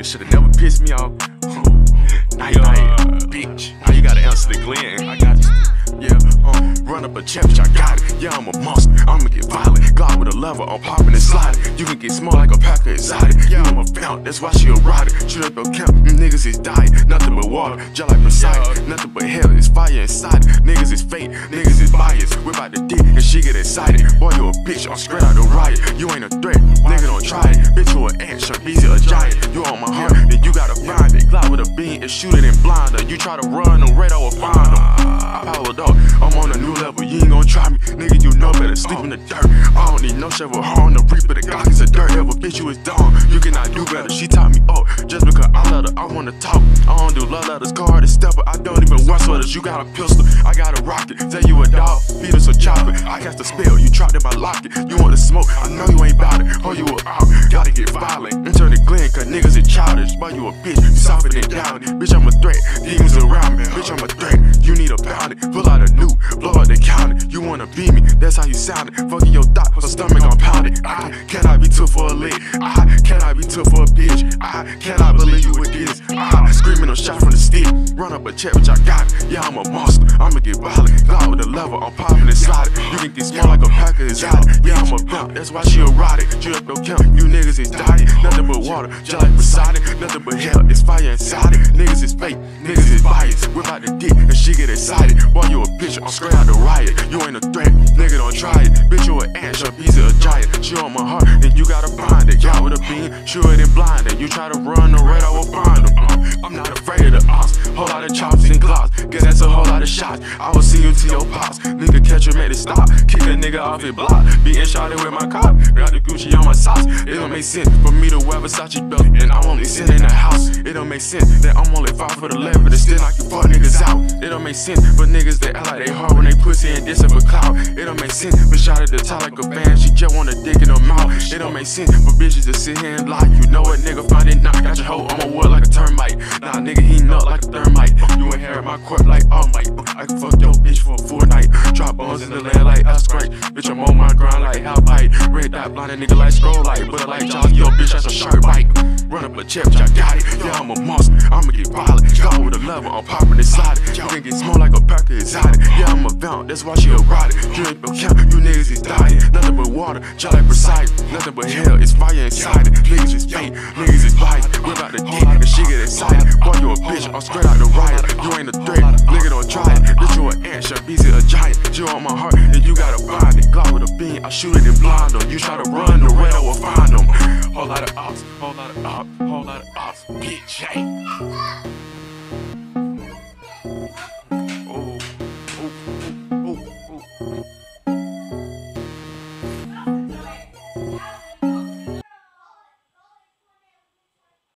should've never pissed me off. Night, bitch. Now you gotta answer the Glenn. I got you. Yeah, run up a challenge, I got it. Yeah, I'm a monster, I'ma get violent. Glock with a lever, I'm popping and sliding. You can get small like a pack of exotic. Yeah, I'm a vamp, that's why she erotic. Shoot up your camp, niggas is dying. Nothing but water, just like Poseidon. Nothing but hell, it's fire inside it. Niggas is fake, niggas is biased. Whip out the dick and she get excited. Boy, you a bitch, I'm straight out the riot. You ain't a threat, nigga don't try it. Bitch, you an ant, shaanbeezy a giant. You on my heart, then you gotta find it. Glock with a beam and shoot it and blind her. You try to run, the radar will find them. I powered up, I'm on a new level, you ain't gon' try me. Nigga, you know better sleep in the dirt. I don't need no shovel, on the reaper, the Glock is a dirt. Ever bitch, you is dumb, you cannot do better. She taught me up, just because I love her, I wanna talk. I don't do love letters, go hard to stepper. I don't even wear sweaters, you got a pistol, I got a rocket. Say you a dog, feed us a chocolate. I cast a spell, you trapped in my locket. You want to smoke, I know you ain't bout it. Oh, you a out, gotta get violent. Enter the Glen, cause niggas is childish. Boy, you a bitch, you softer than down it. Bitch, I'm a threat, demons around me. Bitch, I'm a threat, you need a pound it. Pull out a nuke, blow out the county. You wanna beat me, that's how you sound it. Fucking your thought, her stomach on pounded. I cannot be tough for a lick. I cannot be tough for a bitch. I cannot believe you with this. I screaming a shot from the stick. Run up a check, which I got it. Yeah, I'm a monster, I'ma get violent. Glock with a lever, I'm popping and sliding. You can get small like a pack of exotic. Yeah, I'm a vamp, that's why she erotic. Shoot up your camp, you niggas is dying. Nothing but water, just like Poseidon. Nothing but hell, it's fire inside it. Niggas is fake, niggas is biased. Whip out the dick and she get excited. Boy, you a bitch, I'm straight out the riot. You ain't a threat, nigga don't try it. Bitch, you an ant, shaanbeezy a giant. She on my heart, and you gotta find it. Y'all with a beam, shoot it and blind it. You try to run, the radar will find them. I'm not afraid of the Opps, whole lot of chops and glocks. Cause that's a whole lot of shots. I will see you to your pops. Nigga catch him at the stop. Kick a nigga off his block. Being shotted with my cop. Got the Gucci on my socks. It don't make sense for me to wear Versace belt and I'm only sitting in the house. It don't make sense that I'm only 5'11", but still I can fuck niggas out. It don't make sense for niggas that act like they hard when they pussy and diss for clout. It don't make sense for shot at the top like a fan. She just want a dick in her mouth. It don't make sense for bitches to sit here and lie. You know what, nigga, find it knock. Got your hoe on my wood like a termite. Nah, nigga, he nut like a thermite. You inherit my court like all might. I can fuck your bitch for a full night. Drop bones in the land like I scratch. Bitch, I'm on my grind like how bite. Red dot blinded nigga like scroll light. But I like Josh, yo bitch, that's a shirt bite. Run up a check, which I got it. Yeah, I'm a monster, I'ma get violent. Go with a lever, I'm popping and sliding. You can get small like a pack of exotic. Yeah, I'm a vamp, that's why she erotic. You ain't no count, you niggas is dying. Nothing but water, just like Poseidon. Nothing but hell, it's fire inside it. Niggas is fake, niggas is biased. Whip out the dick and she get excited. Boy, you a bitch, I'm straight out the riot. You ain't a threat, nigga don't try it. Bitch, you an ant, shaanbeezy a giant. You on my heart, and you gotta find it. Glock with a beam, I shoot it and blind them. You try to run, the radar will find them. Whole lot of Opps, whole lot of Opps, whole lot of Opps, bitch, hey.